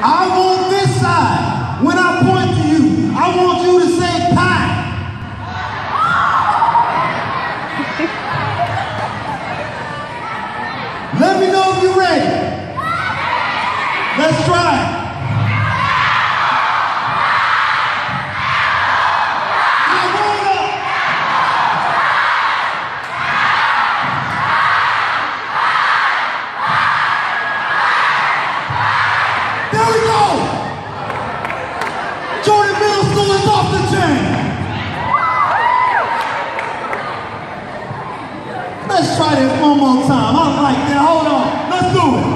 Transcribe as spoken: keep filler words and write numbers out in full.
I want this side. When I point to you, I want you to say pie. Let me know if you're ready. Let's try it. There we go! Jordan Middle School is off the chain. Let's try this one more time. I like that. Hold on. Let's do it.